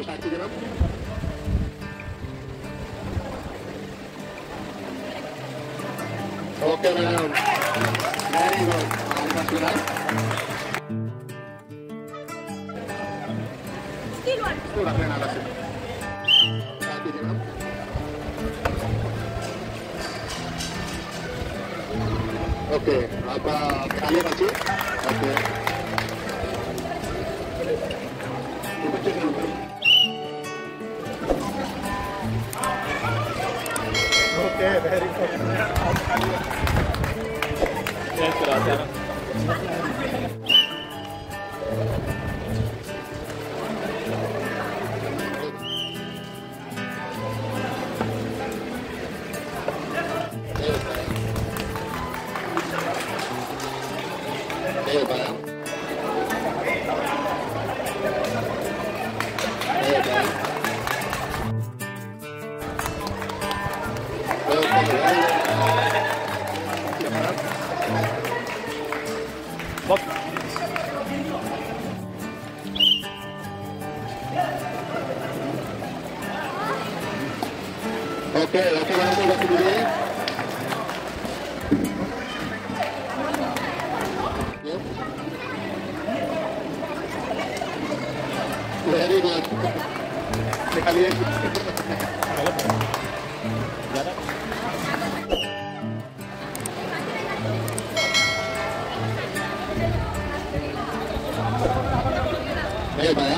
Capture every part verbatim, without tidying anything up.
kaki jam. Oke, madam. Very good. Angkat sudah. Sudah kena atas. Kaki jam. Oke, apa kalian masih? Oke. Oke, very good. Ya, sudah ada. Ayo, Pak. Ayo, Pak. Ayo, Pak. Bob. Oke, oke, langsung waktu dulu ya. Very good. Sekali ya. Ayo, Pak ya.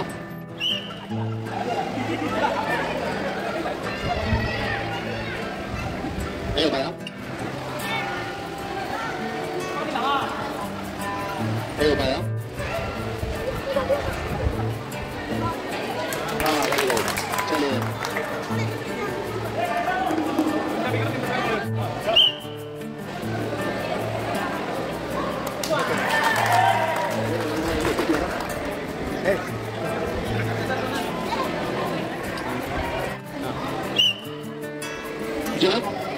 Ayo, Pak ya. Ayo, Pak ya. Ah, very good. Chaliye. Hey. Jump.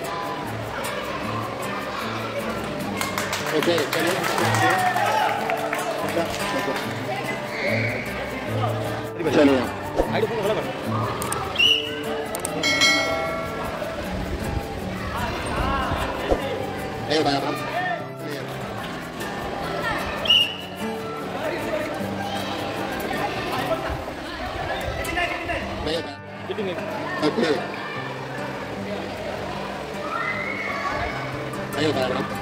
Okay, chaliye. चलिए ID phone खोला कर ए भाई आप okay ayo भाई